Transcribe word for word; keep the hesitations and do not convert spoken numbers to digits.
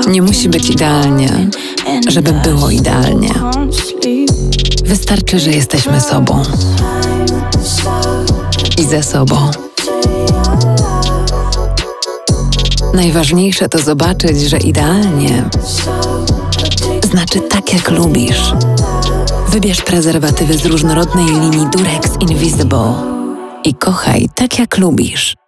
Nie musi być idealnie, żeby było idealnie. Wystarczy, że jesteśmy sobą i ze sobą. Najważniejsze to zobaczyć, że idealnie znaczy tak, jak lubisz. Wybierz prezerwatywy z różnorodnej linii Durex Invisible i kochaj tak, jak lubisz.